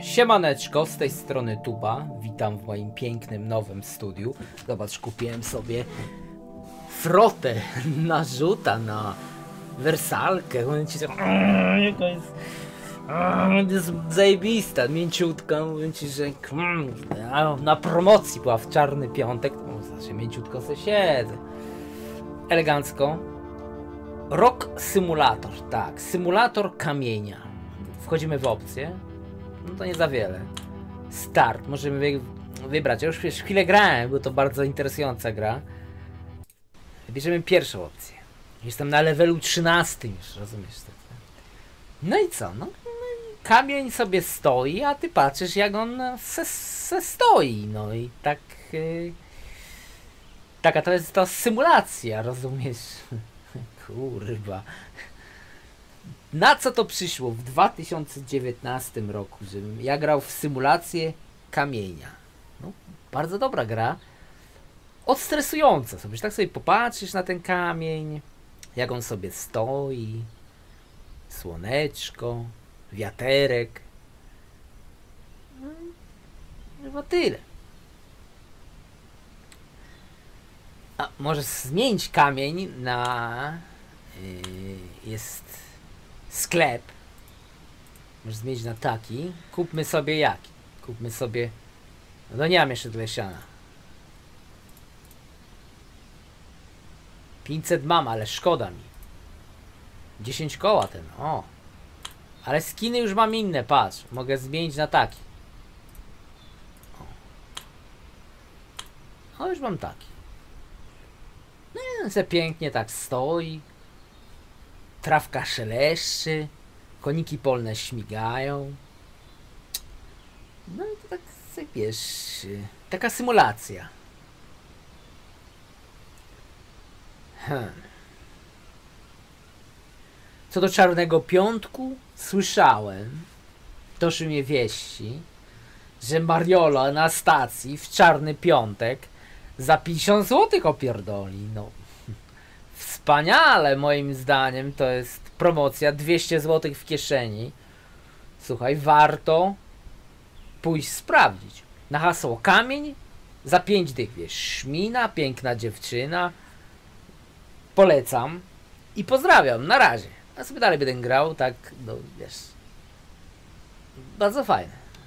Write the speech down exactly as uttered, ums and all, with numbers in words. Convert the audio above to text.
Siemaneczko, z tej strony Tuba. Witam w moim pięknym nowym studiu. Zobacz, kupiłem sobie frotę narzuta na wersalkę. To jest, to jest zajebista, mięciutka. Mówię ci, że na promocji była w czarny piątek. No, znaczy, mięciutko se siedzę. Elegancko. Rock Simulator, tak, symulator kamienia. Wchodzimy w opcję. No to nie za wiele. Start, możemy wy wybrać. Ja już, już chwilę grałem, bo to bardzo interesująca gra. Bierzemy pierwszą opcję. Jestem na levelu trzynastym już, rozumiesz? No i co? No, kamień sobie stoi, a ty patrzysz, jak on se, se stoi. No i tak... Yy, taka to jest to symulacja, rozumiesz? Kurwa. Na co to przyszło w dwa tysiące dziewiętnastym roku, żebym ja grał w symulację kamienia? No, bardzo dobra gra. Odstresująca sobie, tak sobie popatrzysz na ten kamień, jak on sobie stoi, słoneczko, wiaterek. No, chyba tyle. A może zmienić kamień na... Yy, jest... sklep. Możesz zmienić na taki. Kupmy sobie jaki? Kupmy sobie... No nie mam jeszcze tyle siana. pięćset mam, ale szkoda mi. dziesięć koła ten, o. Ale skiny już mam inne, patrz. Mogę zmienić na taki. O, o już mam taki. No se pięknie tak stoi. Trawka szeleszczy, koniki polne śmigają. No i to tak, wiesz, taka symulacja. Hmm. Co do Czarnego Piątku, słyszałem, doszły mnie wieści, że Mariola na stacji w Czarny Piątek za pięćdziesiąt złotych opierdoli. No. Wspaniale, moim zdaniem, to jest promocja, dwieście złotych w kieszeni. Słuchaj, warto pójść sprawdzić. Na hasło kamień za pięć dych, wiesz, szmina, piękna dziewczyna. Polecam i pozdrawiam, na razie. A sobie dalej będę grał, tak, no wiesz, bardzo fajne.